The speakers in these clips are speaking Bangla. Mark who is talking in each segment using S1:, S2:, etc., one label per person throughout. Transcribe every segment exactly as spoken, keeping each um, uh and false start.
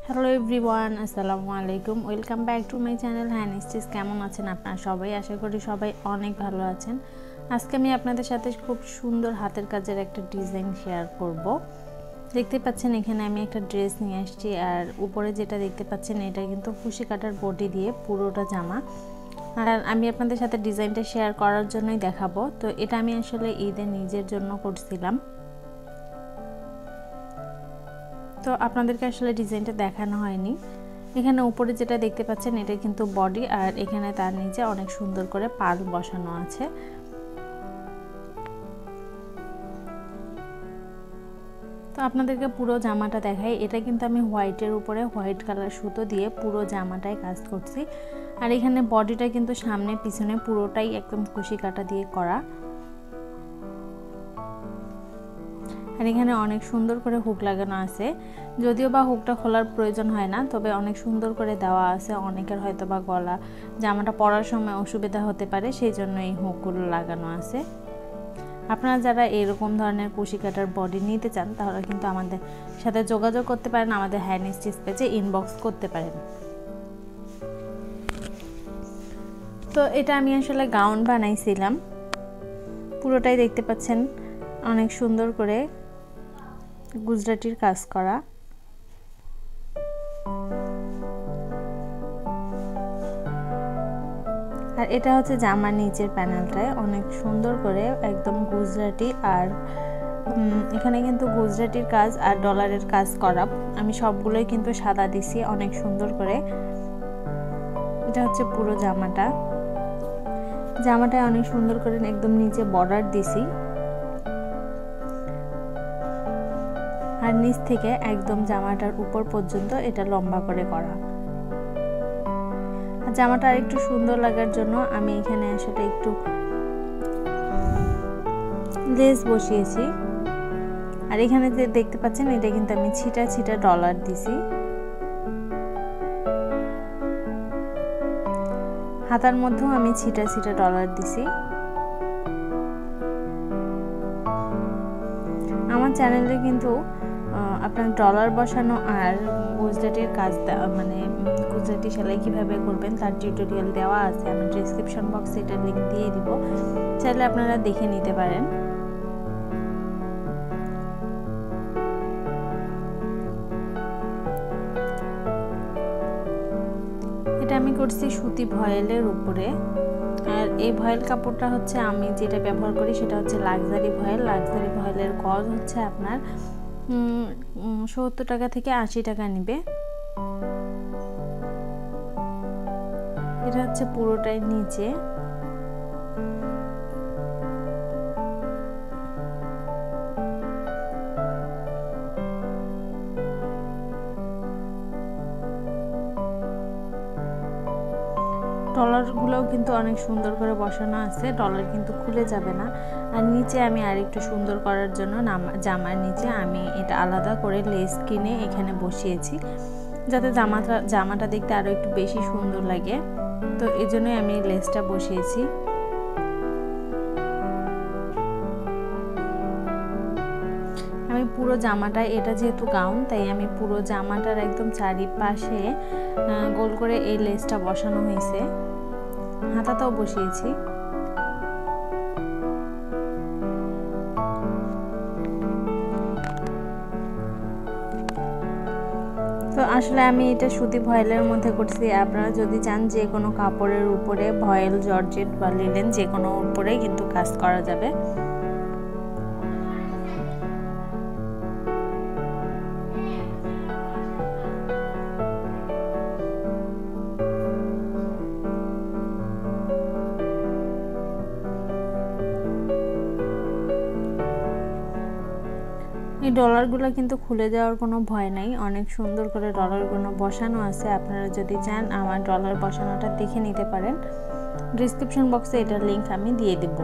S1: হ্যালো এভরিওয়ান, আসসালামু আলাইকুম। Welcome back to my channel hand stitch. কেমন আছেন আপনারা সবাই? আশা করি সবাই অনেক ভালো আছেন। আজকে আমি আপনাদের সাথে খুব সুন্দর হাতের কাজের একটা ডিজাইন শেয়ার করব। দেখতে পাচ্ছেন এখানে আমি একটা ড্রেস নিয়ে আসছি, আর উপরে যেটা দেখতে পাচ্ছেন এটা কিন্তু কুশি কাটার বডি দিয়ে পুরোটা জামা। আর আমি আপনাদের সাথে ডিজাইনটা শেয়ার করার জন্যই দেখাবো। তো এটা আমি আসলে ঈদের নিজের জন্য করছিলাম, তো আপনাদেরকে আসলে ডিজাইনটা দেখানো হয়নি। এখানে উপরে যেটা দেখতে পাচ্ছেন এটা কিন্তু বডি, আর এখানে তার নিচে অনেক সুন্দর করে পাল বসানো আছে। তো আপনাদেরকে পুরো জামাটা দেখাই। এটা কিন্তু আমি হোয়াইটের উপরে হোয়াইট কালার সুতো দিয়ে পুরো জামাটায় কাজ করছি। আর এখানে বডিটা কিন্তু সামনে পিছনে পুরোটাই একদম কুশি কাটা দিয়ে করা। আর এখানে অনেক সুন্দর করে হুক লাগানো আছে, যদিও বা হুকটা খোলার প্রয়োজন হয় না, তবে অনেক সুন্দর করে দেওয়া আছে। অনেকের হয়তো বা গলা জামাটা পরার সময় অসুবিধা হতে পারে, সেই জন্য এই হুকগুলো লাগানো আছে। আপনারা যারা এরকম ধরনের কুশি কাটার বডি নিতে চান তাহলে কিন্তু আমাদের সাথে যোগাযোগ করতে পারেন, আমাদের হ্যান্ড স্টিচ পেজে ইনবক্স করতে পারেন। তো এটা আমি আসলে গাউন বানাইছিলাম, পুরোটাই দেখতে পাচ্ছেন অনেক সুন্দর করে গুজরাটির কাজ করা। আর এটা হচ্ছে জামার নিচের প্যানেলটায় অনেক সুন্দর করে একদম গুজরাটি, আর এখানে কিন্তু গুজরাটির কাজ আর ডলারের কাজ করা। আমি সবগুলোই কিন্তু সাদা দিছি অনেক সুন্দর করে। এটা হচ্ছে পুরো জামাটা, জামাটায় অনেক সুন্দর করে একদম নিচে বর্ডার দিছি, আর নিচ থেকে একদম জামাটার উপর পর্যন্ত এটা লম্বা করে করা। জামাটা আর একটু সুন্দর লাগার জন্য আমি এখানে আসলে একটু লেস বসিয়েছি। আর এখানে যে দেখতে পাচ্ছেন এটা কিন্তু আমি ছিটা ছিটা ডলার দিছি। হাতার মধ্যেও আমি ছিটা ছিটা ডলার দিছি। আমার চ্যানেলে কিন্তু আপনার ডলার বসানো আর গুজরাটির কাজ মানে গুজরাটি সেলাই কিভাবে করবেন তার টিউটোরিয়াল দেওয়া আছে। আমি ডেসক্রিপশন বক্সে এটার লিংক দিয়ে দিব, চাইলে আপনারা দেখে নিতে পারেন। এটা আমি করছি সুতি ভয়েলের উপরে। আর এই ভয়েল কাপড়টা হচ্ছে আমি যেটা ব্যবহার করি সেটা হচ্ছে লাক্সারি ভয়েল। লাক্সারি ভয়েলের গজ হচ্ছে আপনার সত্তর টাকা থেকে আশি টাকা নিবে। এটা হচ্ছে পুরোটাই নিচে। ডলারগুলোও কিন্তু অনেক সুন্দর করে বসানো আছে, ডলার কিন্তু খুলে যাবে না। আর নিচে আমি আর একটু সুন্দর করার জন্য জামার নিচে আমি এটা আলাদা করে লেস কিনে এখানে বসিয়েছি, যাতে জামাটা জামাটা দেখতে আরও একটু বেশি সুন্দর লাগে। তো এই জন্যই আমি লেসটা বসিয়েছি। আমি পুরো জামাটা, এটা যেহেতু গাউন তাই আমি পুরো জামাটার একদম চারিপাশে গোল করে এই লেসটা বসানো হয়েছে। হাতাটাও বসিয়েছি। তো আসলে আমি এটা সুতি ভয়েলের মধ্যে করছি। আপনারা যদি চান যে কোনো কাপড়ের উপরে ভয়েল, জর্জেট বা লিনেন যে কোনো উপরে কিন্তু কাজ করা যাবে। এই ডলারগুলো কিন্তু খুলে যাওয়ার কোনো ভয় নাই, অনেক সুন্দর করে ডলারগুলো বসানো আছে। আপনারা যদি চান আমার ডলার বসানোটা দেখে নিতে পারেন, ডেসক্রিপশন বক্সে এটার লিংক আমি দিয়ে দেব।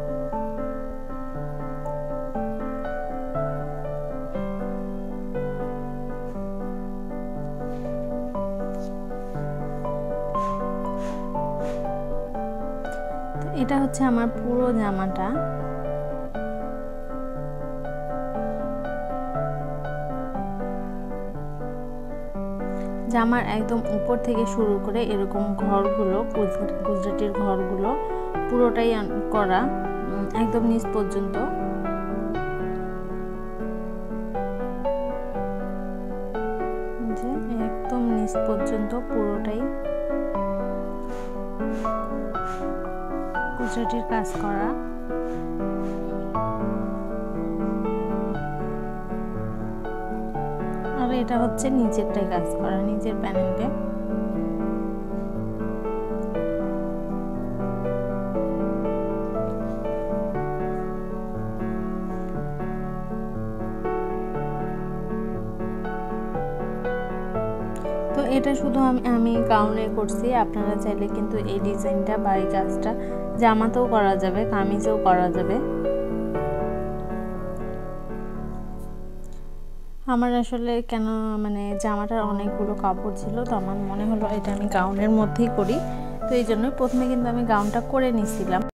S1: এটা হচ্ছে আমার পুরো জামাটা। জামার একদম উপর থেকে শুরু করে এরকম ঘরগুলো গুজরাটির ঘরগুলো পুরোটাই করা একদম নিচ পর্যন্ত। যে একদম নিচ পর্যন্ত পুরোটাই গুজরাটির কাজ করা। আর এটা হচ্ছে নিচেরটাই কাজ করা, নিচের প্যানেলটা। তো এটা শুধু আমি আমি গাউনে করছি, আপনারা চাইলে কিন্তু এই ডিজাইনটা বা এই কাজটা জামাতেও করা যাবে, কামিজেও করা যাবে। আমার আসলে কেন মানে জামাটার অনেকগুলো কাপড় ছিল, তো আমার মনে হলো এটা আমি গাউনের মধ্যেই করি, তো এই জন্যই প্রথমে কিন্তু আমি গাউনটা করে নিয়েছিলাম।